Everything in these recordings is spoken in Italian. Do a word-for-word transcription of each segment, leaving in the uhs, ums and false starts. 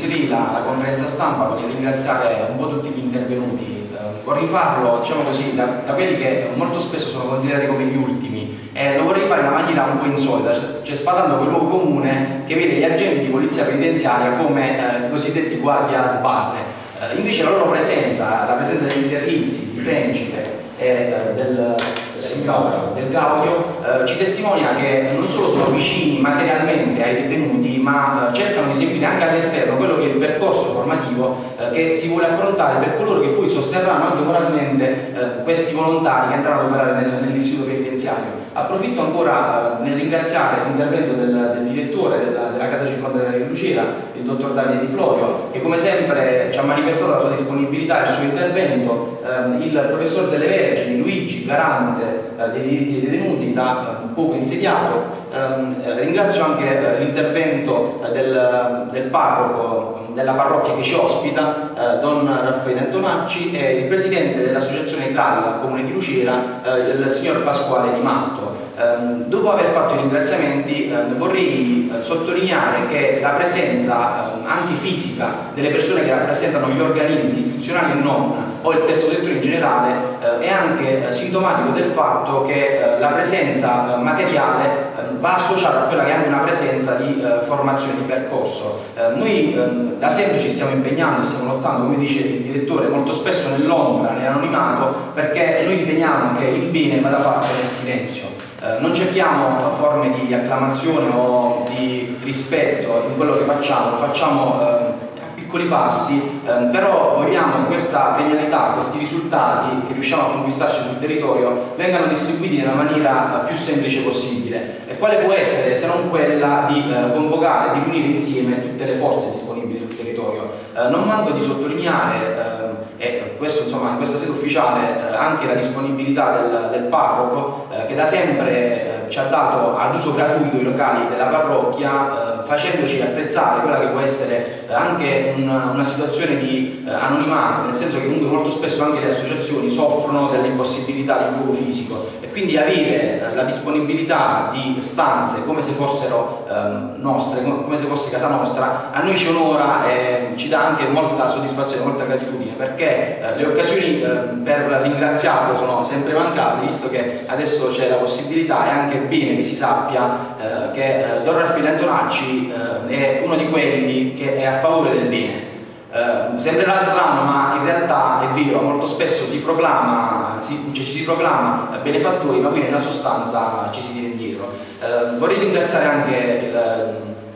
La, la conferenza stampa con il ringraziare un po' tutti gli intervenuti, eh, vorrei farlo, diciamo così, da, da quelli che molto spesso sono considerati come gli ultimi, e lo vorrei fare in una maniera un po' insolita, cioè sfatando quel luogo comune che vede gli agenti di polizia penitenziaria come eh, i cosiddetti guardia spalle. Eh, invece la loro presenza, la presenza degli Terlizzi, di Principe e eh, del, del Gaudio, del Gaudio eh, ci testimonia che non solo sono vicini materialmente ai detenuti, ma eh, cercano di seguire anche all'esterno quello che è il percorso formativo eh, che si vuole approntare per coloro che poi sosterranno anche moralmente eh, questi volontari che andranno ad operare nel, nell'istituto penitenziario. Approfitto ancora eh, nel ringraziare l'intervento del, del direttore della, della casa circondariale di Lucera, il dottor Davide Di Florio, che come sempre ci ha manifestato la sua disponibilità e il suo intervento, eh, il professor Delle Vergini, Luigi, garante eh, dei diritti dei detenuti, da eh, poco insediato. Eh, ringrazio anche eh, l'intervento eh, del, del parroco della parrocchia che ci ospita, eh, Don Raffaele Antonacci, e il presidente dell'associazione C R A L Comune di Lucera, eh, il signor Pasquale Di Matto. Eh, dopo aver fatto i ringraziamenti eh, vorrei eh, sottolineare che la presenza eh, anche fisica delle persone che rappresentano gli organismi istituzionali e non, o il terzo settore in generale, eh, è anche eh, sintomatico del fatto che eh, la presenza eh, materiale eh, va associata a quella che è anche una presenza di eh, formazione di percorso. Eh, noi eh, da sempre ci stiamo impegnando, stiamo lottando, come dice il direttore, molto spesso nell'ombra, nell'anonimato, perché noi riteniamo che il bene vada fatto nel silenzio. Eh, non cerchiamo forme di acclamazione o di rispetto in quello che facciamo, lo facciamo eh, piccoli passi, ehm, però vogliamo che questa premialità, questi risultati che riusciamo a conquistarci sul territorio vengano distribuiti nella maniera più semplice possibile. E quale può essere se non quella di eh, convocare, di riunire insieme tutte le forze disponibili sul territorio. Eh, non manco di sottolineare, eh, e questo insomma in questa sede ufficiale, eh, anche la disponibilità del, del parroco, eh, che da sempre eh, ci ha dato ad uso gratuito i locali della parrocchia, eh, facendoci apprezzare quella che può essere eh, anche una, una situazione di eh, anonimato, nel senso che comunque molto spesso anche le associazioni soffrono delle impossibilità del luogo fisico, e quindi avere eh, la disponibilità di stanze come se fossero eh, nostre, come se fosse casa nostra, a noi ci onora e ci dà anche molta soddisfazione, molta gratitudine, perché eh, le occasioni eh, per ringraziarlo sono sempre mancate, visto che adesso c'è la possibilità. È anche bene che si sappia eh, che eh, Don Raffaele Antonacci eh, è uno di quelli che è a favore del bene. Eh, sembrerà strano, ma in realtà è vero, molto spesso si proclama, si, cioè ci si proclama benefattori, ma poi nella sostanza ci si tira indietro. Eh, vorrei ringraziare anche il,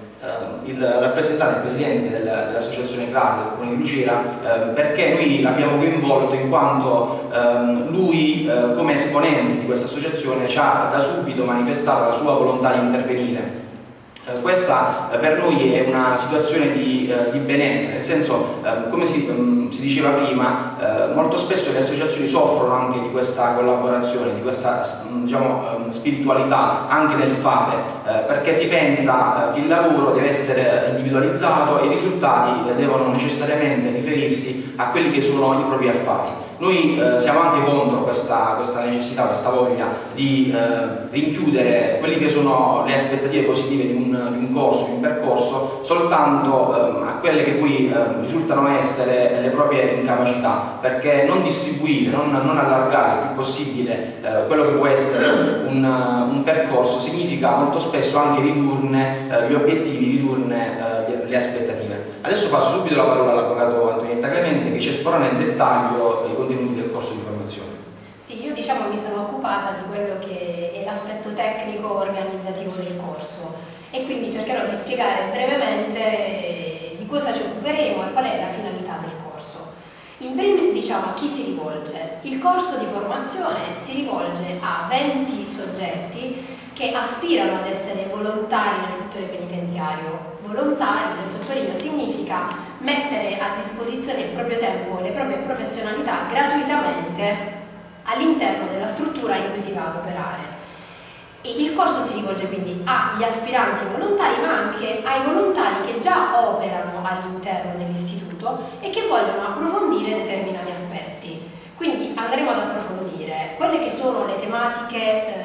Uh, il rappresentante, il presidente dell'associazione C R A L del Comune di Lucera, uh, perché noi l'abbiamo coinvolto in quanto uh, lui uh, come esponente di questa associazione ci ha da subito manifestato la sua volontà di intervenire. Uh, questa uh, per noi è una situazione di, uh, di benessere, nel senso, uh, come si, um, si diceva prima, uh, molto spesso le associazioni soffrono anche di questa collaborazione, di questa um, diciamo, um, spiritualità anche nel fare, uh, perché si pensa uh, che il lavoro deve essere individualizzato e i risultati uh, devono necessariamente riferirsi a quelli che sono i propri affari. Noi eh, siamo anche contro questa, questa necessità, questa voglia di eh, rinchiudere quelle che sono le aspettative positive di un, di un corso, di un percorso, soltanto eh, a quelle che poi eh, risultano essere le proprie incapacità, perché non distribuire, non, non allargare il più possibile eh, quello che può essere un, un percorso significa molto spesso anche ridurne eh, gli obiettivi, ridurne eh, le aspettative. Adesso passo subito la parola all'avvocato Antonietta Clemente, che ci esporrà nel dettaglio i contenuti del corso di formazione. Sì, io diciamo mi sono occupata di quello che è l'aspetto tecnico organizzativo del corso, e quindi cercherò di spiegare brevemente di cosa ci occuperemo e qual è la finalità del corso. In primis diciamo a chi si rivolge. Il corso di formazione si rivolge a venti soggetti che aspirano ad essere volontari nel settore penitenziario. Volontari, nel sottolineo, significa mettere a disposizione il proprio tempo e le proprie professionalità gratuitamente all'interno della struttura in cui si va ad operare. E il corso si rivolge quindi agli aspiranti volontari, ma anche ai volontari che già operano all'interno dell'istituto e che vogliono approfondire determinati aspetti. Quindi andremo ad approfondire quelle che sono le tematiche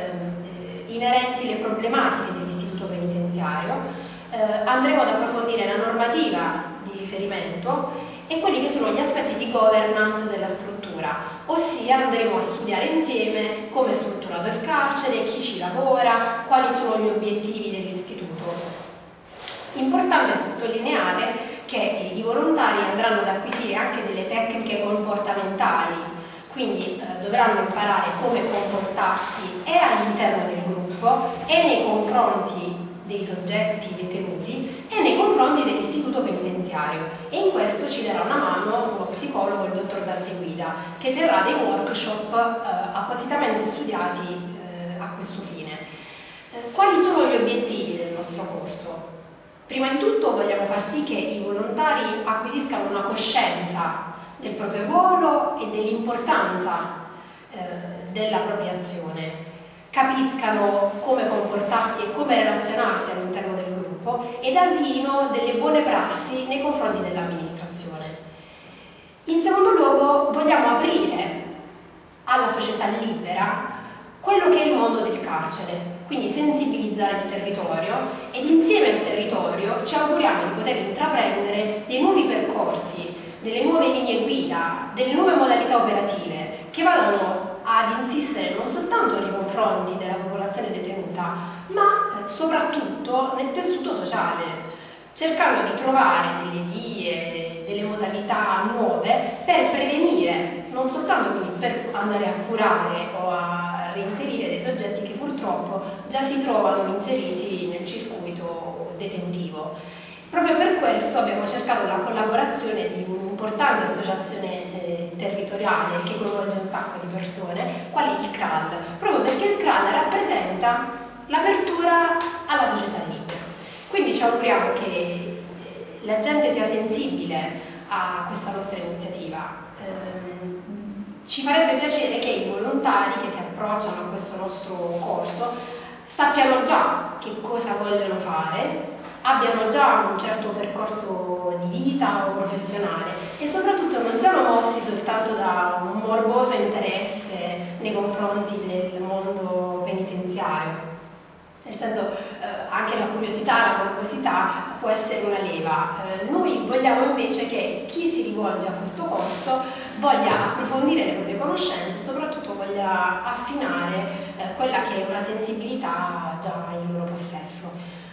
eh, inerenti, le problematiche dell'istituto penitenziario, eh, andremo ad approfondire la normativa di riferimento e quelli che sono gli aspetti di governance della struttura, ossia andremo a studiare insieme come è strutturato il carcere, chi ci lavora, quali sono gli obiettivi dell'istituto. Importante sottolineare che i volontari andranno ad acquisire anche delle tecniche comportamentali, quindi eh, dovranno imparare come comportarsi e all'interno del gruppo e nei confronti dei soggetti detenuti e nei confronti dell'istituto penitenziario, e in questo ci darà una mano uno psicologo, il dottor Dante Guida, che terrà dei workshop eh, appositamente studiati eh, a questo fine. Eh, quali sono gli obiettivi del nostro corso? Prima di tutto vogliamo far sì che i volontari acquisiscano una coscienza del proprio ruolo e dell'importanza eh, della propria azione, capiscano come comportarsi e come relazionarsi all'interno del gruppo ed avvino delle buone prassi nei confronti dell'amministrazione. In secondo luogo vogliamo aprire alla società libera quello che è il mondo del carcere, quindi sensibilizzare il territorio, ed insieme al territorio ci auguriamo di poter intraprendere dei nuovi percorsi, delle nuove linee guida, delle nuove modalità operative che vadano ad insistere non soltanto nei confronti della popolazione detenuta, ma eh, soprattutto nel tessuto sociale, cercando di trovare delle vie, delle modalità nuove per prevenire, non soltanto quindi per andare a curare o a reinserire dei soggetti che purtroppo già si trovano inseriti nel circuito detentivo. Proprio per questo abbiamo cercato la collaborazione di un'importante associazione eh, territoriale che coinvolge un sacco di persone, qual è il C R A L, proprio perché il C R A L rappresenta l'apertura alla società libera. Quindi ci auguriamo che la gente sia sensibile a questa nostra iniziativa. Eh, ci farebbe piacere che i volontari che si approcciano a questo nostro corso sappiano già che cosa vogliono fare, abbiano già un certo percorso di vita o professionale e soprattutto non siano mossi soltanto da un morboso interesse nei confronti del mondo penitenziario. Nel senso, eh, anche la curiosità, la morbosità può essere una leva. Eh, noi vogliamo invece che chi si rivolge a questo corso voglia approfondire le proprie conoscenze e soprattutto voglia affinare eh, quella che è una sensibilità già in loro possesso.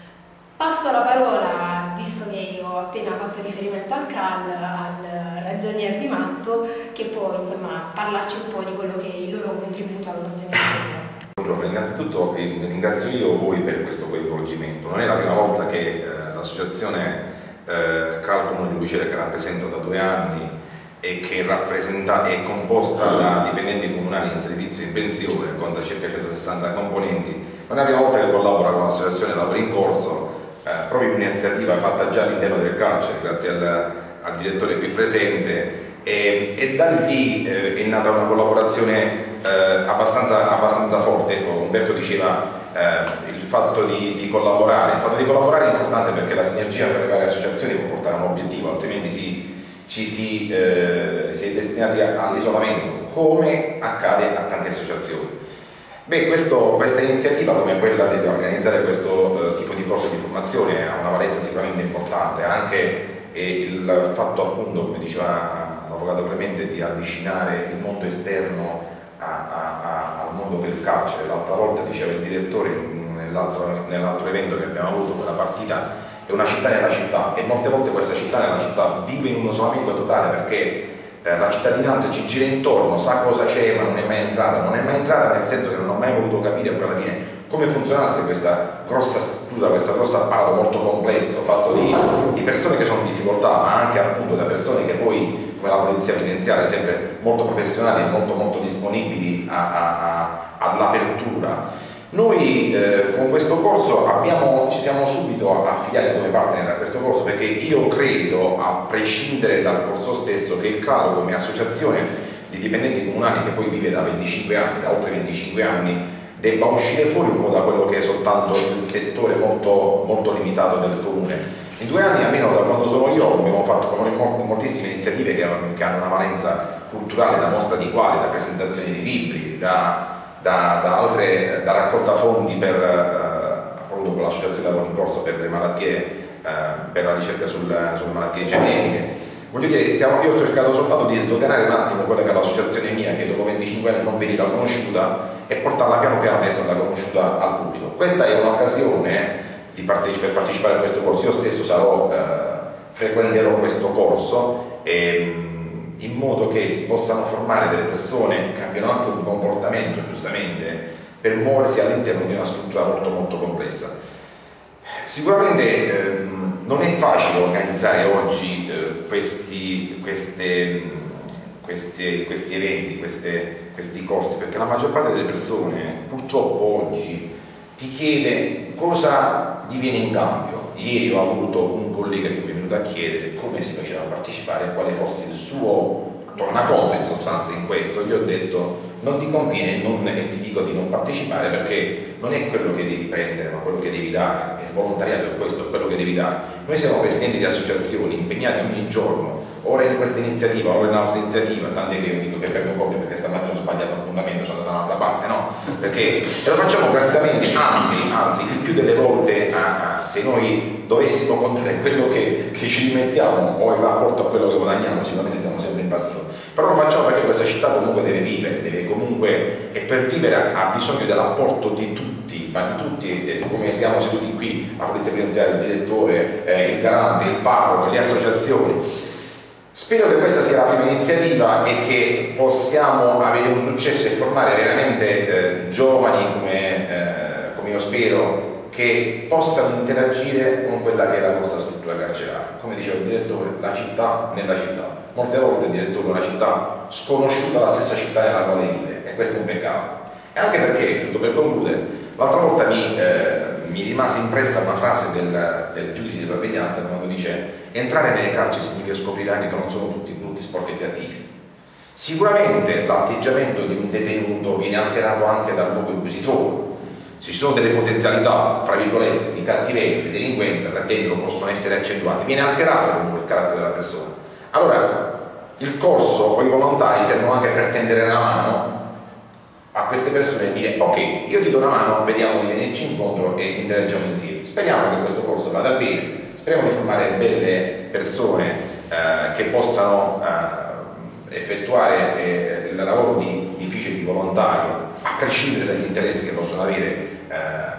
Passo la parola, visto che ho appena fatto riferimento al C R A L, al ragionier Di Matto, che può insomma parlarci un po' di quello che è il loro contributo alla nostra iniziativa. Buongiorno, innanzitutto ringrazio io voi per questo coinvolgimento. Non è la prima volta che eh, l'associazione eh, C R A L Comune di Lucera, che rappresento da due anni e che rappresenta, è composta da dipendenti comunali in servizio in pensione, conta circa centosessanta componenti, non è la prima volta che collabora con l'associazione Lavori in Corso, eh, proprio un'iniziativa fatta già all'interno del carcere, grazie al, al direttore qui presente, e, e da lì eh, è nata una collaborazione eh, abbastanza, abbastanza forte. Umberto diceva eh, il fatto di, di collaborare, il fatto di collaborare è importante perché la sinergia tra le varie associazioni può portare a un obiettivo, altrimenti si, ci si, eh, si è destinati all'isolamento, come accade a tante associazioni. Beh, questo, questa iniziativa come quella di organizzare questo eh, tipo di corso di formazione ha una valenza sicuramente importante, anche eh, il fatto appunto, come diceva l'avvocato Clemente, di avvicinare il mondo esterno a, a, a, al mondo del carcere. L'altra volta diceva il direttore nell'altro, nell'altro evento che abbiamo avuto, quella partita, è una città nella città, e molte volte questa città nella città vive in un isolamento totale perché eh, la cittadinanza ci gira intorno, sa cosa c'è ma non è mai entrata, non è mai entrata nel senso che non ho mai voluto capire poi alla fine come funzionasse questa grossa struttura, questo grosso apparato molto complesso, fatto di, di persone che sono in difficoltà, ma anche appunto da persone che poi, come la polizia penitenziaria, sempre molto professionali e molto molto disponibili all'apertura. Noi eh, con questo corso abbiamo, ci siamo subito affiliati come partner a questo corso perché io credo, a prescindere dal corso stesso, che il C R A L come associazione di dipendenti comunali che poi vive da venticinque anni, da oltre venticinque anni, debba uscire fuori un po' da quello che è soltanto il settore molto, molto limitato del comune. In due anni, almeno da quando sono io, abbiamo fatto moltissime iniziative che hanno, che hanno una valenza culturale, da mostra di quadri, da presentazioni di libri, da Da, da, altre, da raccolta fondi per, eh, appunto con l'associazione Lavori in Corso per le malattie eh, per la ricerca sulla, sulle malattie genetiche. Voglio dire, stiamo, io ho cercato soltanto di sdoganare un attimo quella che è l'associazione mia, che dopo venticinque anni non veniva conosciuta, e portarla piano piano a essere conosciuta al pubblico. Questa è un'occasione di parteci per partecipare a questo corso. Io stesso sarò, eh, frequenterò questo corso ehm, in modo che si possano formare delle persone che abbiano anche un comportamento, giustamente, per muoversi all'interno di una struttura molto molto complessa. Sicuramente ehm, non è facile organizzare oggi eh, questi, queste, questi, questi eventi, queste, questi corsi, perché la maggior parte delle persone purtroppo oggi ti chiede cosa gli viene in cambio. Ieri ho avuto un collega che mi è venuto a chiedere come si faceva a partecipare e quale fosse il suo tornaconto in sostanza in questo. Gli ho detto non ti conviene non, e ti dico di non partecipare, perché non è quello che devi prendere ma quello che devi dare. Il volontariato è questo, è quello che devi dare. Noi siamo presidenti di associazioni impegnati ogni giorno, ora in questa iniziativa, ora in un'altra iniziativa, tant'è che io dico che prendo copia perché stamattina ho sbagliato appuntamento, sono andato da un'altra parte, no? Perché e lo facciamo praticamente, anzi, anzi, il più delle volte ah, se noi dovessimo contare quello che, che ci rimettiamo o in rapporto a quello che guadagniamo, sicuramente stiamo sempre in passione. Però lo facciamo perché questa città comunque deve vivere, deve comunque, e per vivere ha bisogno dell'apporto di tutti, ma di tutti, eh, come siamo seduti qui, la polizia finanziaria, il direttore, eh, il garante, il parroco, le associazioni. Spero che questa sia la prima iniziativa e che possiamo avere un successo e formare veramente eh, giovani, come, eh, come io spero, che possano interagire con quella che è la nostra struttura carceraria. Come diceva il direttore, la città nella città. Molte volte il direttore è una città sconosciuta alla stessa città nella quale vive, e questo è un peccato. E anche perché, giusto per concludere, l'altra volta mi, eh, mi rimase impressa una frase del, del giudice di sorveglianza quando dice: entrare nelle carceri significa scoprire anche che non sono tutti brutti, sporchi e cattivi. Sicuramente l'atteggiamento di un detenuto viene alterato anche dal luogo in cui si trova. Ci sono delle potenzialità, fra virgolette, di cattiveria, di delinquenza, che dentro possono essere accentuate, viene alterato comunque il carattere della persona. Allora, il corso o i volontari servono anche per tendere la mano a queste persone e dire: ok, io ti do una mano, vediamo di venirci incontro e interagiamo insieme. Speriamo che questo corso vada bene, speriamo di formare belle persone eh, che possano eh, effettuare eh, il lavoro di difficile di volontario, a prescindere dagli interessi che possono avere eh,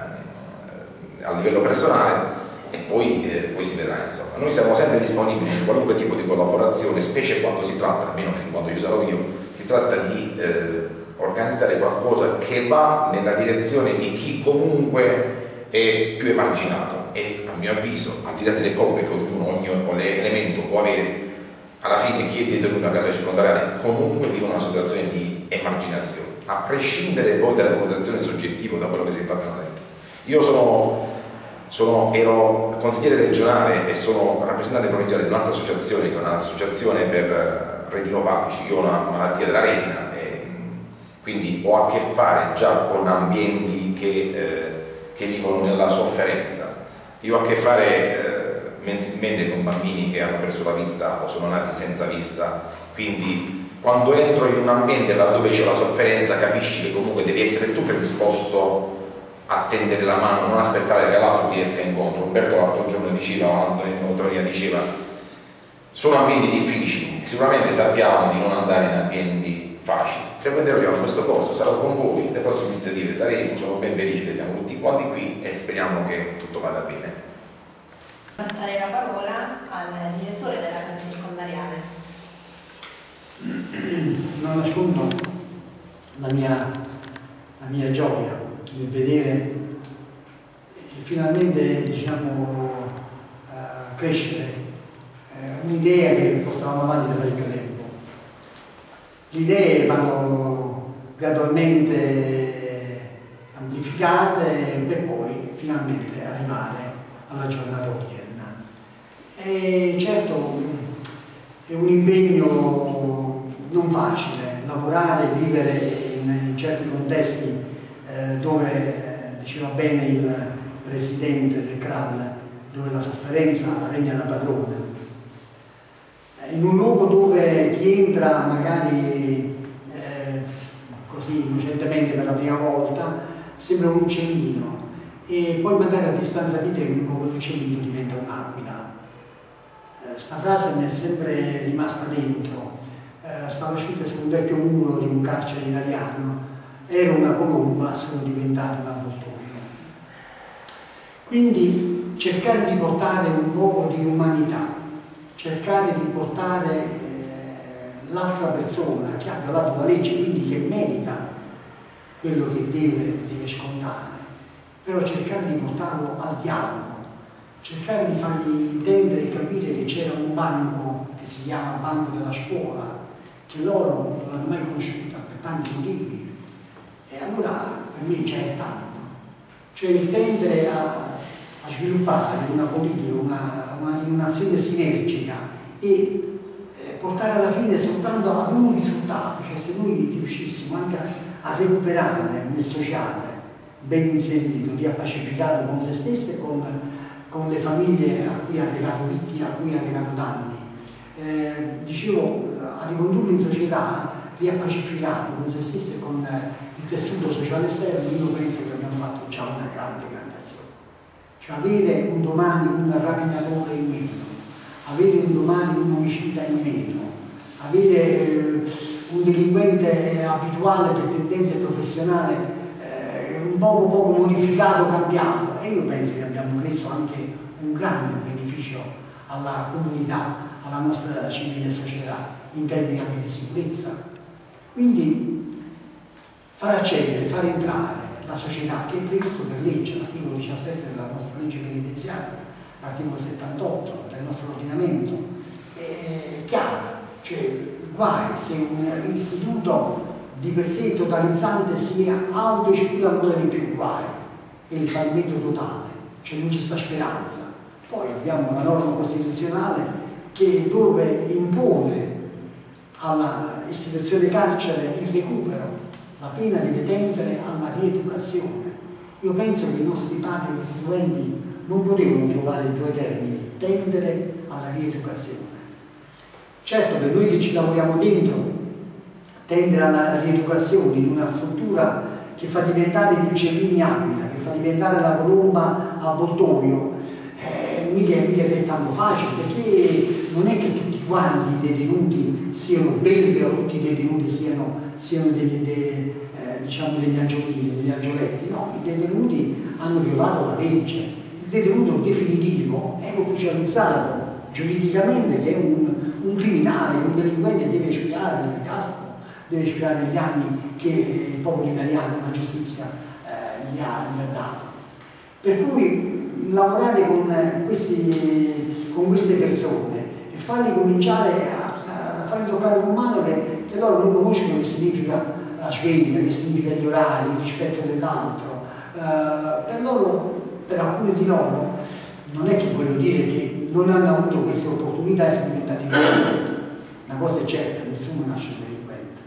a livello personale, e poi, eh, poi si vedrà, insomma. Noi siamo sempre disponibili in qualunque tipo di collaborazione, specie quando si tratta, almeno fin quando io sarò io, si tratta di eh, organizzare qualcosa che va nella direzione di chi comunque è più emarginato, e a mio avviso, al di là delle colpe che ognuno, ogni elemento può avere, alla fine chi è detenuto a casa circondariale comunque vive una situazione di emarginazione, a prescindere poi dalla valutazione soggettiva, da quello che si è fatto nella vita. Io sono, sono, ero consigliere regionale e sono rappresentante provinciale di un'altra associazione, che è un'associazione per retinopatici. Io ho una malattia della retina e quindi ho a che fare già con ambienti che, eh, che vivono nella sofferenza. Io ho a che fare eh, mensilmente con bambini che hanno perso la vista o sono nati senza vista, quindi quando entro in un ambiente dove c'è la sofferenza capisci che comunque devi essere tu predisposto a tendere la mano, non aspettare che l'altro ti esca incontro. Umberto l'altro giorno diceva, Antonio diceva, sono ambienti difficili, sicuramente sappiamo di non andare in ambienti facili. Frequenterò questo corso, sarò con voi, le prossime iniziative staremo, sono ben felice che siamo tutti quanti qui e speriamo che tutto vada bene. Passare la parola al direttore della casa circondariale. Non nascondo la mia, la mia gioia nel vedere finalmente, diciamo, uh, crescere uh, un'idea che portavamo avanti da parecchio tempo. Le idee vanno gradualmente amplificate per poi finalmente arrivare alla giornata odierna. E certo è un impegno non facile lavorare e vivere in, in certi contesti eh, dove, eh, diceva bene il presidente del C R A L, dove la sofferenza regna da padrona. In un luogo dove chi entra magari eh, così innocentemente per la prima volta sembra un uccellino e poi magari a distanza di tempo quell'uccellino diventa un'aquila. Questa eh, frase mi è sempre rimasta dentro, eh, stava scritta su un vecchio muro di un carcere italiano, era una colomba, sono diventato un avvoltoio. Quindi cercare di portare un po' di umanità, cercare di portare eh, l'altra persona che ha violato la legge, quindi che merita quello che deve, deve scontare, però cercare di portarlo al dialogo, cercare di fargli intendere e capire che c'era un banco che si chiama Banco della Scuola, che loro non l'hanno mai conosciuta per tanti motivi, e allora per me già è tanto, cioè il tendere a, a sviluppare una politica, una, una, un'azione sinergica e eh, portare alla fine soltanto ad un risultato, cioè se noi riuscissimo anche a a recuperare nel sociale ben inserito, riappacificato con se stesso e con, con le famiglie a cui ha regato vittime, a cui ha regato danni. Eh, dicevo, a ricondurlo in società riappacificato con se stesso e con eh, il tessuto sociale esterno, io penso che abbiamo fatto già una grande, grande azione. Cioè avere un domani un rapinatore in meno, avere un domani un omicida in meno, avere eh, un delinquente abituale per tendenze professionali eh, un poco poco modificato, cambiato, e io penso che abbiamo reso anche un grande beneficio alla comunità, alla nostra civile società in termini anche di sicurezza. Quindi far accedere, far entrare la società, che è previsto per legge, l'articolo diciassette della nostra legge penitenziaria, l'articolo settantotto del nostro ordinamento, è chiaro, cioè guai se un istituto di per sé totalizzante si autoesclude ancora di più, guai, è il fallimento totale, cioè non ci sta speranza. Poi abbiamo una norma costituzionale che dove impone alla istituzione carcere il recupero, la pena deve tendere alla rieducazione. Io penso che i nostri padri costituenti non potevano trovare i due termini, tendere alla rieducazione. Certo, per noi che ci lavoriamo dentro, tendere alla rieducazione in una struttura che fa diventare gli uccellini aquila, che fa diventare la colomba avvoltoio, eh, mica, mica è tanto facile, perché non è che tutti quanti i detenuti siano belli o tutti i detenuti siano, siano degli, de, eh, diciamo degli angiolini, degli angioletti, no, i detenuti hanno violato la legge, il detenuto definitivo è ufficializzato giuridicamente che è un, un criminale, un delinquente, deve espiare l'ergastolo, deve espiare gli anni che il popolo italiano, la giustizia eh, gli, ha, gli ha dato. Per cui lavorare con, questi, con queste persone e farli cominciare a, a farli toccare con mano che, che loro non conoscono che significa la sveglia, che significa gli orari, il rispetto dell'altro. Eh, per loro, per alcuni di loro, non è che voglio dire che non hanno avuto queste opportunità e sono diventati delinquenti. Una cosa è certa, nessuno nasce delinquente.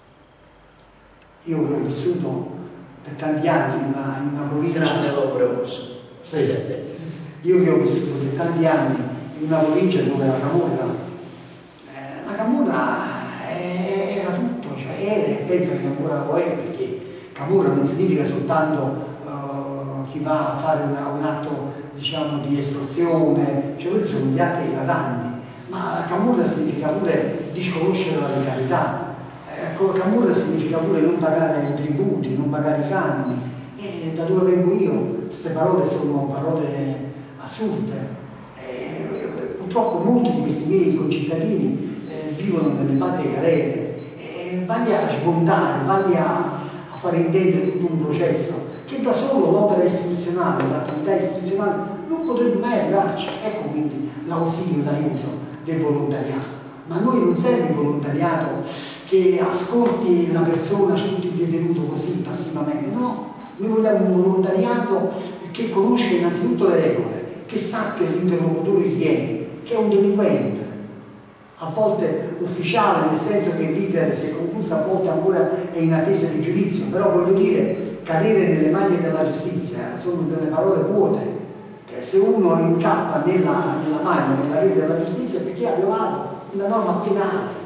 Io ho vissuto per tanti anni in una, in una provincia... Grande l'operato. Sì. Io che ho vissuto per tanti anni in una provincia dove la camorra, eh, la camorra è, era tutto, cioè era e penso che ancora lo è, perché camorra non significa soltanto uh, chi va a fare una, un atto, diciamo, di estorsione, cioè questi sono gli atti eclatanti, ma camorra significa pure disconoscere la legalità, eh, camorra significa pure non pagare i tributi, non pagare i canoni, e da dove vengo io queste parole sono parole assurde, eh, purtroppo molti di questi miei concittadini eh, vivono nelle patrie galere, e vagli a smontare, vagli a, a fare intendere tutto un processo che da solo l'opera istituzionale, l'attività istituzionale non potrebbe mai arrivarci. Ecco quindi l'ausilio, l'aiuto del volontariato. Ma a noi non serve il volontariato che ascolti la persona, ascolti il detenuto così passivamente, no, noi vogliamo un volontariato che conosca innanzitutto le regole, che sappia l'interlocutore chi è, che è un delinquente, a volte ufficiale, nel senso che l'iter si è concluso, a volte ancora è in attesa di giudizio, però voglio dire, cadere nelle maglie della giustizia sono delle parole vuote. Se uno incappa nella, nella maglia, nella rete della giustizia, è perché ha violato una norma penale.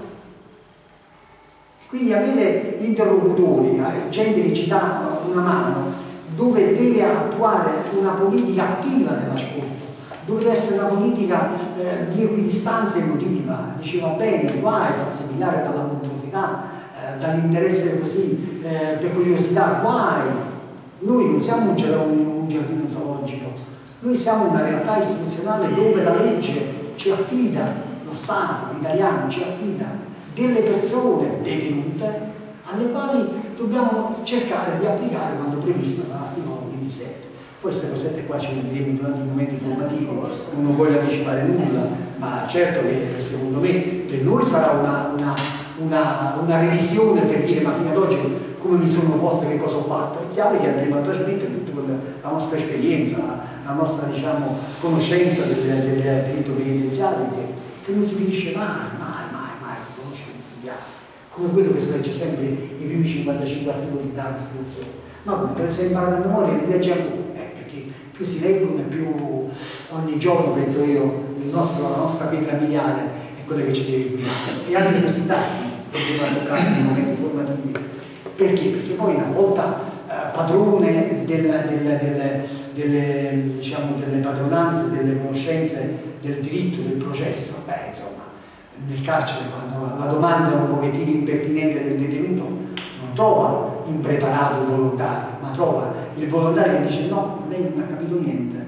Quindi avere interlocutori, gente che ci dà una mano, dove deve attuare una politica attiva nell'ascolto, deve essere una politica eh, di equidistanza emotiva, diceva bene, guai a seminare dalla pomposità, eh, dall'interesse così, eh, per curiosità, guai. Noi non siamo un, un, un giardino zoologico, noi siamo una realtà istituzionale dove la legge ci affida, lo Stato italiano ci affida delle persone detenute alle quali dobbiamo cercare di applicare quanto previsto dall'articolo ventisette. Poi queste cosette qua ce le diremo durante i momenti formativi, non voglio anticipare nulla, ma certo che secondo me per noi sarà una, una, una, una revisione per dire ma fino ad oggi come mi sono posto, che cosa ho fatto. È chiaro che andremo a trasmettere tutta la nostra esperienza, la, la nostra diciamo, conoscenza del, del, del diritto penitenziario che, che non si finisce mai, mai, mai, mai di conoscere e studiare. Come quello che si legge sempre i primi cinquantacinque articoli della Costituzione. No, come te le sei imparate a memoria, li leggi ancora, eh, perché più si leggono e più ogni giorno, penso io, il nostro, la nostra pietra miliare è quella che ci deve guidare. E anche questi tasti dobbiamo toccare nei momenti formativi. Perché? Perché poi una volta eh, padrone del, del, del, delle, diciamo, delle padronanze, delle conoscenze del diritto, del processo, beh, insomma, nel carcere quando la domanda è un pochettino impertinente del detenuto non trova impreparato il volontario, ma trova il volontario che dice no, lei non ha capito niente,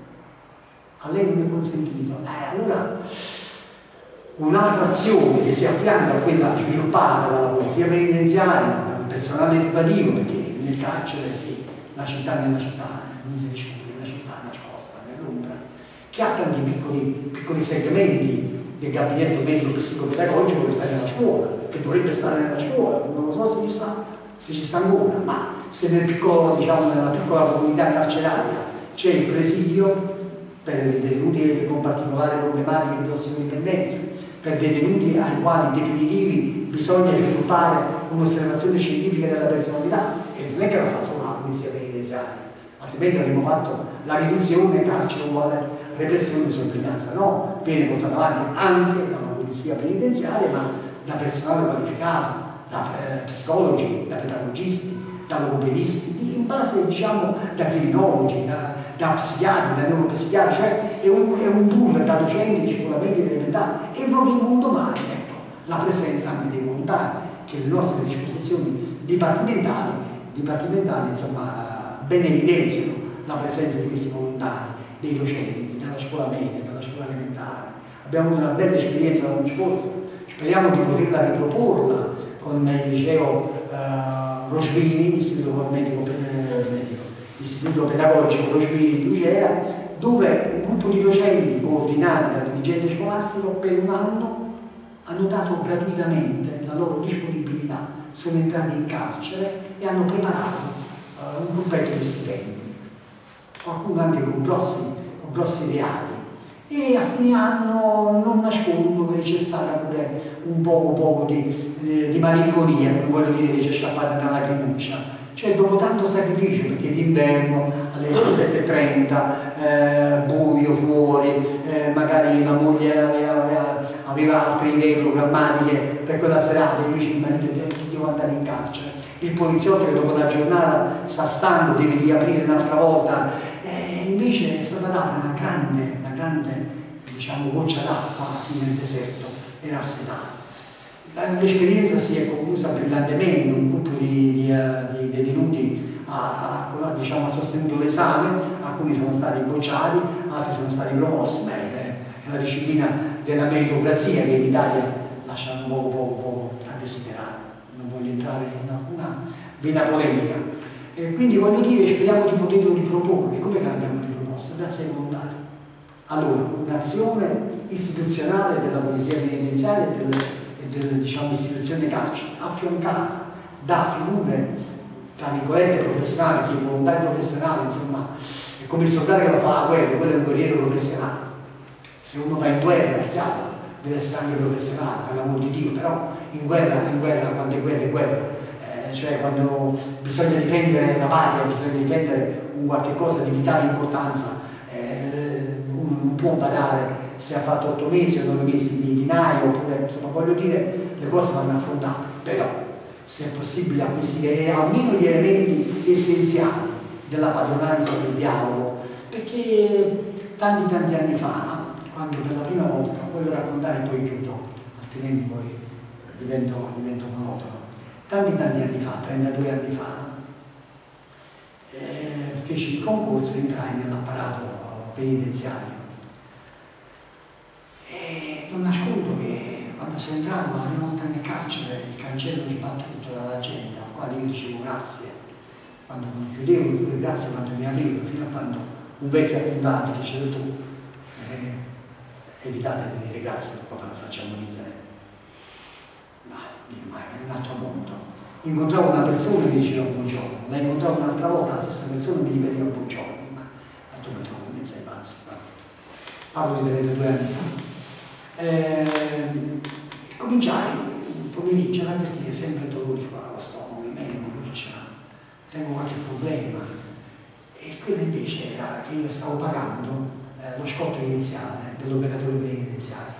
a lei non è consentito. Eh, allora un'altra azione che si affianca a quella sviluppata dalla polizia penitenziaria, dal personale educativo, perché nel carcere sì, la città nella città, non si dice una città nascosta nell'ombra, che ha tanti piccoli, piccoli segmenti del gabinetto medico psicopedagogico che sta nella scuola, che dovrebbe stare nella scuola, non lo so se ci sta, se ci sta ancora, ma se nel piccolo, diciamo, nella piccola comunità carceraria c'è il presidio per detenuti con particolari problematiche di tossicodipendenza, per detenuti ai quali definitivi bisogna sviluppare un'osservazione scientifica della personalità, e non è che la fa solo la polizia penitenziaria, altrimenti avremmo fatto la riduzione carcere uguale repressione e sorveglianza, no, viene portata avanti anche dalla polizia penitenziaria, ma da personale qualificato, da eh, psicologi, da pedagogisti, da logopedisti, in base diciamo da criminologi, da, da psichiatri, da neuropsichiatri, cioè è un, è un pool da docenti sicuramente elementari, e proprio in un domani, ecco, la presenza anche dei volontari, che le nostre disposizioni dipartimentali, dipartimentali insomma ben evidenziano la presenza di questi volontari, dei docenti, della scuola media, della scuola elementare. Abbiamo avuto una bella esperienza l'anno scorso, speriamo di poterla riproporla con il liceo eh, Rosbini, istituto, medico, medico, istituto pedagogico Rosbini di Lucera, dove un gruppo di docenti coordinati dal dirigente scolastico per un anno hanno dato gratuitamente la loro disponibilità, sono entrati in carcere e hanno preparato eh, un gruppetto di stipendi, qualcuno anche con grossi, con grossi ideali, e a fine anno non nascondo che c'è stata pure un poco, poco di, eh, di malinconia, non voglio dire che c'è scappata una lacrimuccia, cioè dopo tanto sacrificio, perché d'inverno alle diciassette e trenta, eh, buio fuori, eh, magari la moglie aveva, aveva, aveva altre idee programmatiche per quella serata, invece il marito devo andare in carcere, il poliziotto che dopo una giornata sta stanco, deve riaprire un'altra volta, eh, invece è stata data una grande, una grande diciamo, goccia d'acqua nel deserto, era assetato. L'esperienza si è conclusa brillantemente, un gruppo di, di, uh, di detenuti ha, ha, diciamo, ha sostenuto l'esame, alcuni sono stati bocciati, altri sono stati promossi, beh, è la disciplina della meritocrazia che in Italia lascia un poco, poco, poco a desiderare, non voglio entrare in alcuna vena polemica. E quindi voglio dire, speriamo di poterlo riproporre. Come l'abbiamo riproposto? Grazie ai volontari. Allora, un'azione istituzionale della polizia penitenziaria e delle, e delle diciamo, istituzioni carceri, affiancata da figure, tra virgolette, professionali, che i volontari professionali, insomma, è come il soldato che lo fa la guerra, quello è un guerriero professionale. Se uno va in guerra, è chiaro, deve essere anche professionale, per l'amor di Dio, però in guerra, in guerra, quando è guerra, è guerra. Eh, cioè quando bisogna difendere la patria, bisogna difendere un qualche cosa di vitale importanza, eh, uno non può badare se ha fatto otto mesi o nove mesi di, di naio, oppure, insomma, voglio dire, le cose vanno affrontate, però se è possibile acquisire almeno gli elementi essenziali della padronanza del dialogo, perché tanti tanti anni fa, quando per la prima volta, voglio raccontare e poi chiudo, altrimenti poi divento, divento monotono, tanti tanti anni fa, trentadue anni fa, eh, feci il concorso e entrai nell'apparato penitenziario. E non nascondo che quando sono entrato la prima volta nel carcere, il cancello sbattuto dalla gente, al quale io dicevo grazie, quando chiudevo le grazie quando mi aprivo, fino a quando un vecchio appuntato dice tu eh, evitate di dire grazie, poi lo facciamo ridere. Ma, ma è un altro mondo. Incontravo una persona e mi diceva buongiorno, la incontravo un'altra volta, la stessa persona mi ripeteva buongiorno, ma tu mi trovo in mezzo ai pazzi. Parlo di trentadue anni fa. Eh, cominciai un pomeriggio ad avvertire sempre dolori qua allo stomaco, mi viene brucia, tengo qualche problema. E quello invece era che io stavo pagando eh, lo scotto iniziale dell'operatore penitenziario.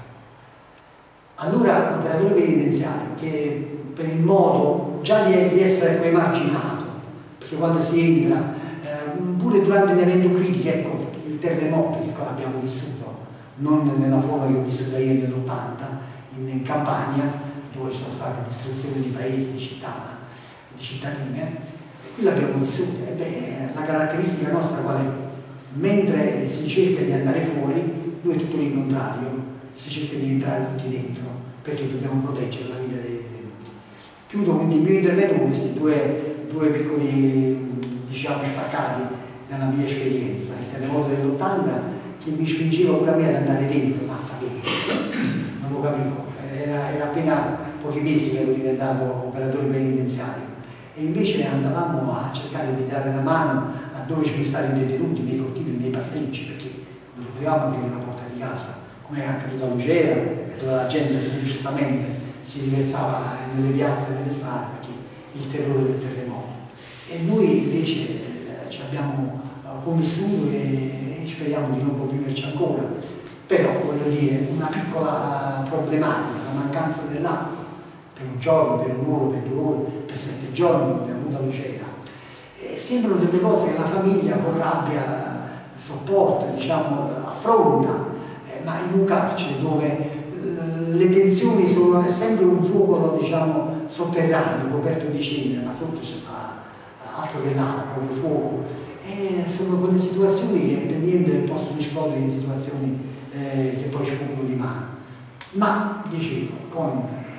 Allora l'operatore penitenziario, che per il modo già di, di essere emarginato, perché quando si entra, eh, pure durante un evento critico, ecco, il terremoto che qua abbiamo vissuto, non nella forma che ho vissuto io nell'ottanta, in, in Campania, dove ci sono state distruzioni di paesi, di città, di cittadine, qui l'abbiamo vissuta. E la caratteristica nostra qual è? Mentre si cerca di andare fuori, noi è tutto il contrario, si cerca di entrare tutti dentro, perché dobbiamo proteggere la vita dei detenuti. Chiudo quindi il mio intervento con questi due, due piccoli, diciamo, spaccati della mia esperienza. Il terremoto dell'ottanta che mi spingeva pure a me ad andare dentro, ma fa che non lo capivo, era, era appena pochi mesi che ero diventato operatore penitenziario e invece andavamo a cercare di dare una mano a dove ci stare i detenuti, nei cortili, nei passeggi, perché non potevamo aprire la porta di casa, come è accaduto a Lucera, dove la gente giustamente si riversava nelle piazze e nelle strade perché il terrore del terremoto. E noi invece eh, ci abbiamo eh, convissuto e speriamo di non conviverci ancora, però voglio dire, una piccola problematica, la mancanza dell'acqua, per un giorno, per un'ora, per due ore, per sette giorni, come abbiamo avuto a Lucera, e sembrano delle cose che la famiglia con rabbia sopporta, diciamo, affronta, eh, ma in un carcere dove eh, le tensioni sono sempre un fuoco, diciamo, sotterraneo, coperto di cenere, ma sotto c'è sta altro che l'acqua, il fuoco. E sono quelle situazioni che per niente possono esplodere in situazioni eh, che poi sfuggono di mano. Ma, dicevo, con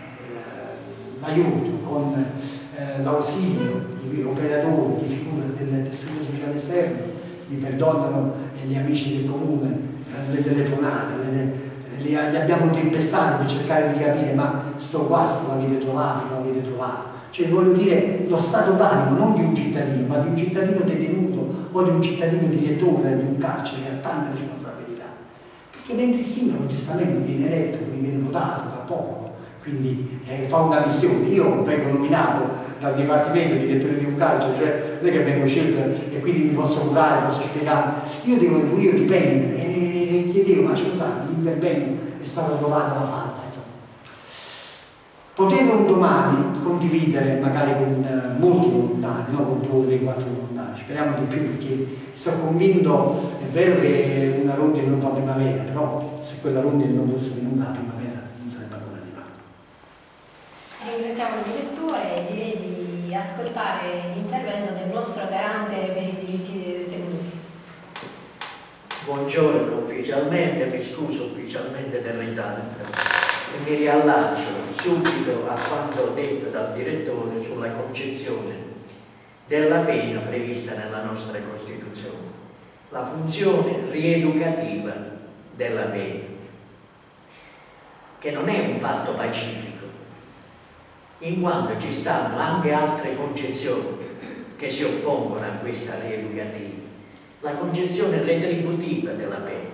eh, l'aiuto, con eh, l'ausilio di operatori, di figure del tessuto sociale esterno, mi perdonano eh, gli amici del comune, eh, le telefonate, le, le, le abbiamo tempestate per cercare di capire ma sto guasto l'avete trovato, non l'avete trovato. Cioè voglio dire lo stato d'animo non di un cittadino, ma di un cittadino detenuto o di un cittadino direttore di un carcere che ha tante responsabilità. Perché mentre il sindaco giustamente viene eletto, quindi viene votato dal popolo, quindi eh, fa una missione. Io vengo nominato dal dipartimento direttore di un carcere, cioè non è che vengo scelto e quindi mi posso curare, posso spiegare. Io devo io dipendere e gli dico ma scusate, l'intervento è stato trovato la fatta. Potevo un domani condividere magari con eh, molti volontari, non con due, tre, quattro volontari, speriamo di più perché sono convinto, è vero che una rondine non fa primavera, però se quella rondine non fosse venuta la primavera non sarebbe ancora arrivata. Ringraziamo il direttore e direi di ascoltare l'intervento del nostro garante per i diritti dei detenuti. Buongiorno ufficialmente, mi scuso ufficialmente del ritardo. E mi riallaccio subito a quanto detto dal direttore sulla concezione della pena prevista nella nostra Costituzione, la funzione rieducativa della pena, che non è un fatto pacifico, in quanto ci stanno anche altre concezioni che si oppongono a questa rieducativa, la concezione retributiva della pena,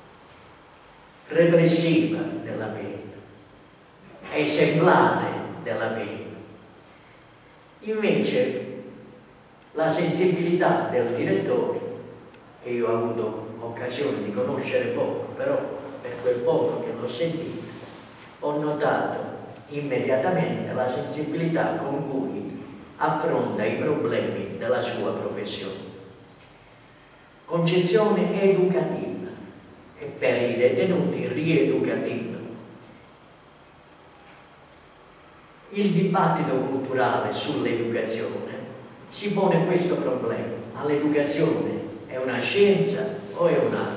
repressiva della pena, esemplare della pena. Invece la sensibilità del direttore, che io ho avuto occasione di conoscere poco, però per quel poco che l'ho sentito ho notato immediatamente la sensibilità con cui affronta i problemi della sua professione. concezione educativa e per i detenuti rieducativa. Il dibattito culturale sull'educazione si pone questo problema: ma l'educazione è una scienza o è un'arte?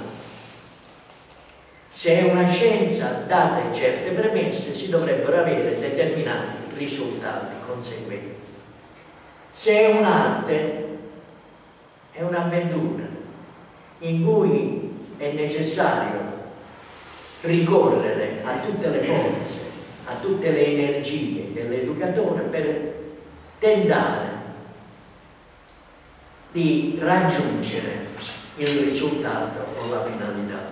Se è una scienza, date certe premesse, si dovrebbero avere determinati risultati conseguenti. Se è un'arte, è un'avventura in cui è necessario ricorrere a tutte le forze, a tutte le energie dell'educatore per tentare di raggiungere il risultato o la finalità.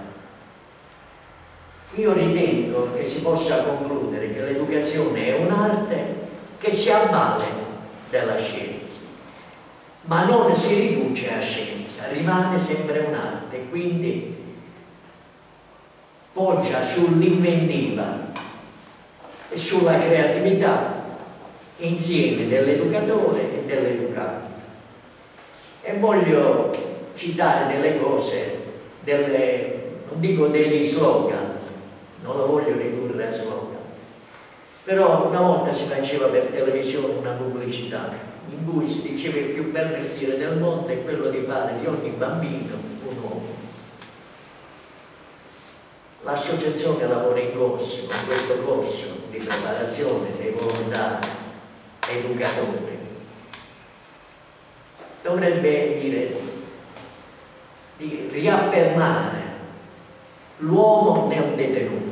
Io ritengo che si possa concludere che l'educazione è un'arte che si avvale della scienza, ma non si riduce a scienza, rimane sempre un'arte, quindi poggia sull'inventiva e sulla creatività insieme dell'educatore e dell'educato. E voglio citare delle cose, delle, non dico degli slogan, non lo voglio ridurre a slogan, però una volta si faceva per televisione una pubblicità in cui si diceva il più bel mestiere del mondo è quello di fare di ogni bambino un uomo. L'associazione lavora in corso con questo corso di preparazione dei volontari educatori. Dovrebbe dire di riaffermare l'uomo nel detenuto.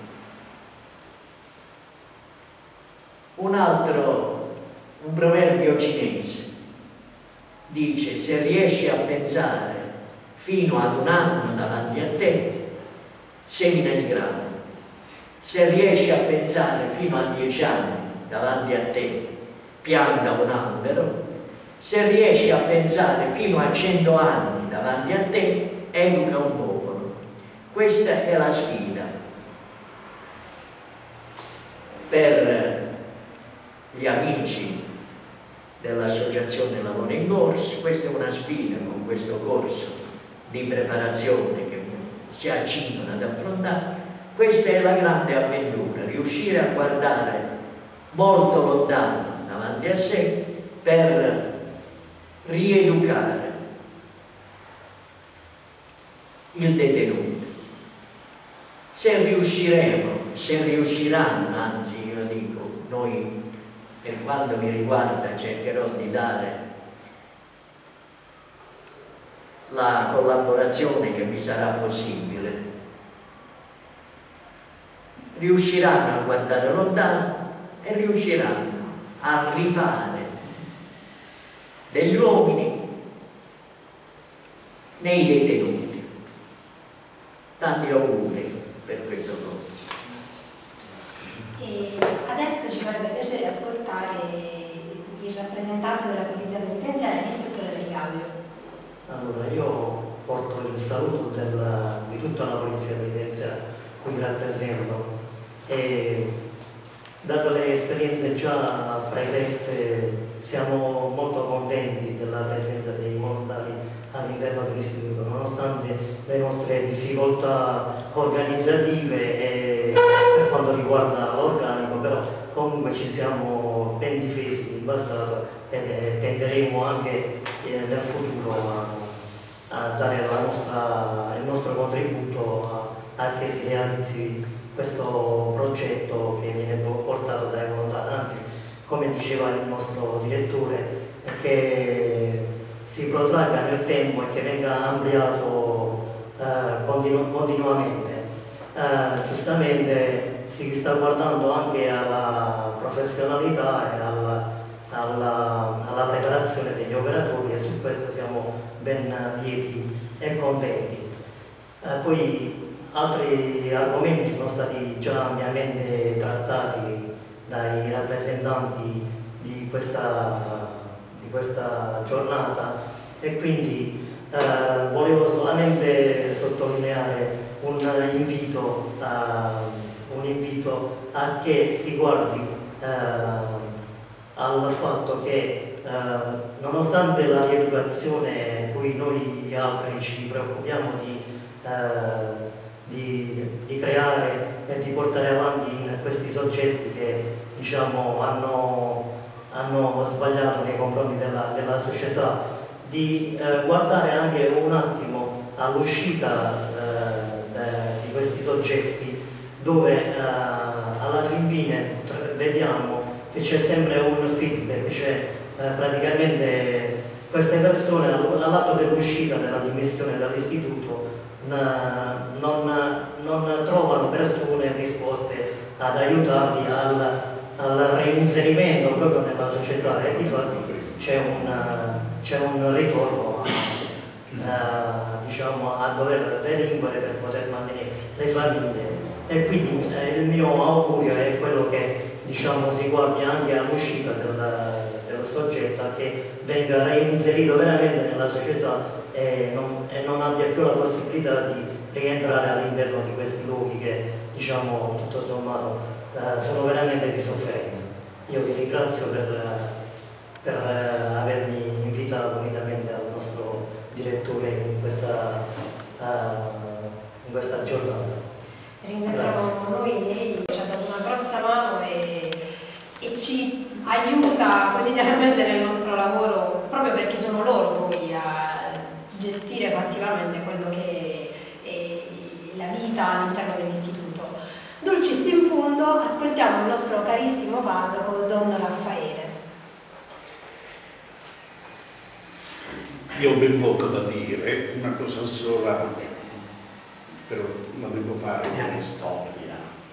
Un altro, un proverbio cinese dice: se riesci a pensare fino ad un anno davanti a te, sei nel grado. Se riesci a pensare fino a dieci anni davanti a te, pianta un albero. Se riesci a pensare fino a cento anni davanti a te, educa un popolo. Questa è la sfida per gli amici dell'Associazione Lavoro in Corso. Questa è una sfida con questo corso di preparazione che si accingono ad affrontare. Questa è la grande avventura, riuscire a guardare molto lontano davanti a sé per rieducare il detenuto. Se riusciremo, se riusciranno, anzi io dico, noi per quanto mi riguarda cercherò di dare la collaborazione che mi sarà possibile, riusciranno a guardare lontano e riusciranno a rifare degli uomini nei detenuti. Tanti auguri per questo corso. E adesso ci farebbe piacere ascoltare il rappresentante della Polizia Penitenziaria, l'ispettore Del Gaudio. Allora, io porto il saluto della, di tutta la Polizia Penitenziaria qui rappresento e dato le esperienze già pregresse siamo molto contenti della presenza dei volontari all'interno dell'istituto, nonostante le nostre difficoltà organizzative e per quanto riguarda l'organico, però comunque ci siamo ben difesi in passato e tenderemo anche eh, nel futuro a, a dare la nostra, il nostro contributo a, a che si realizzi questo progetto che viene portato dai volontari, anzi come diceva il nostro direttore, che si protragga nel tempo e che venga ampliato eh, continu continuamente. Eh, giustamente si sta guardando anche alla professionalità e alla, alla, alla preparazione degli operatori e su questo siamo ben lieti e contenti. Eh, poi altri argomenti sono stati già ampiamente trattati dai rappresentanti di questa, di questa giornata e quindi eh, volevo solamente sottolineare un invito, a, un invito a che si guardi eh, al fatto che nonostante la rieducazione cui noi altri ci preoccupiamo di, eh, di, di creare e di portare avanti in questi soggetti che diciamo hanno, hanno sbagliato nei confronti della, della società, di eh, guardare anche un attimo all'uscita eh, di questi soggetti, dove eh, alla fin fine vediamo che c'è sempre un feedback, c'è eh, praticamente queste persone all'atto dell'uscita della dimissione dall'istituto non, non trovano persone disposte ad aiutarli al, al reinserimento proprio nella società, e difatti c'è un, c'è un ritorno a, uh, diciamo, a dover delinquere per poter mantenere le famiglie. E quindi eh, il mio augurio è quello che diciamo, si guardi anche all'uscita del, del soggetto, che venga reinserito veramente nella società e non, e non abbia più la possibilità di rientrare all'interno di questi luoghi che diciamo, tutto sommato eh, sono veramente di sofferenza. Io vi ringrazio per, per eh, avermi invitato unitamente al nostro direttore in questa, uh, in questa giornata. Ringraziamo noi, lei ci ha dato una grossa mano e, e ci aiuta quotidianamente nel nostro lavoro, proprio perché sono loro poi a gestire fattivamente quello che è la vita all'interno dell'istituto. Dulcis in fondo, ascoltiamo il nostro carissimo parroco Don Raffaele. Io ho ben poco da dire, una cosa sola, però la devo fare come storia,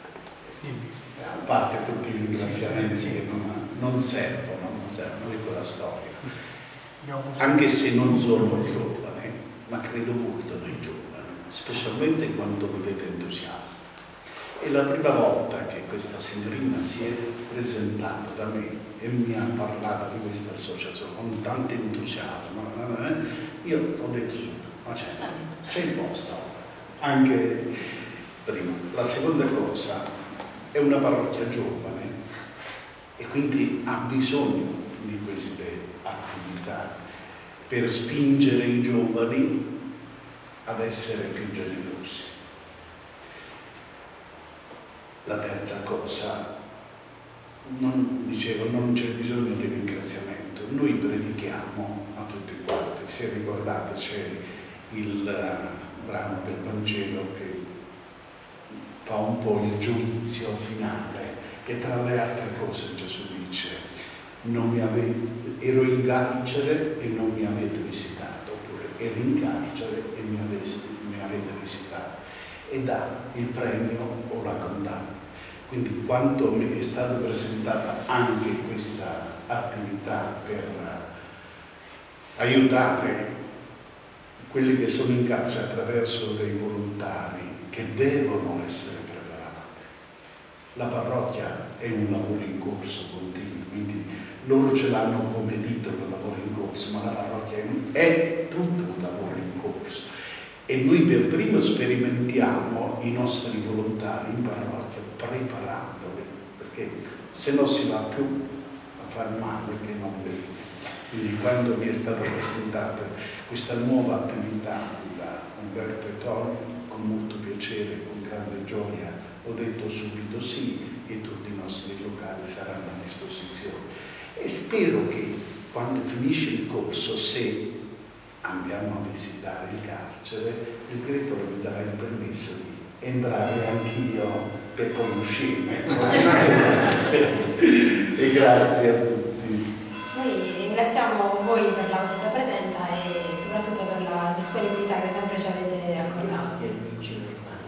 a parte tutti i ringraziamenti che non, non servono, non servono di quella storia, anche se non sono giovane, ma credo molto nei giovani, specialmente quando mi vedo entusiasta. È la prima volta che questa signorina si è presentata da me e mi ha parlato di questa associazione con tanto entusiasmo. Io ho detto subito, ma c'è, c'è il posto, anche prima. La seconda cosa, è una parrocchia giovane e quindi ha bisogno di queste attività per spingere i giovani ad essere più generosi. La terza cosa, non, dicevo, non c'è bisogno di ringraziamento, noi predichiamo a tutti quanti, se ricordate c'è il uh, brano del Vangelo che fa un po' il giudizio finale, che tra le altre cose Gesù dice, non mi avete, ero in carcere e non mi avete visitato, oppure ero in carcere e mi avete, mi avete visitato, e dà il premio o la condanna. Quindi quanto mi è stata presentata anche questa attività per aiutare quelli che sono in carcere attraverso dei volontari che devono essere preparati. La parrocchia è un lavoro in corso continuo, quindi loro ce l'hanno come titolo lavoro in corso, ma la parrocchia è, un, è tutto un lavoro in corso. E noi per primo sperimentiamo i nostri volontari in parrocchia preparandoli, perché se no si va più a far male che non bene. Quindi quando mi è stata presentata questa nuova attività da Umberto e Tony, con molto piacere, con grande gioia, ho detto subito sì, e tutti i nostri locali saranno a disposizione. E spero che quando finisce il corso, se andiamo a visitare il carcere, il direttore mi darà il permesso di entrare anch'io per conoscermi. E grazie a tutti. Noi ringraziamo voi per la vostra presenza e soprattutto per la disponibilità che sempre ci avete accordato.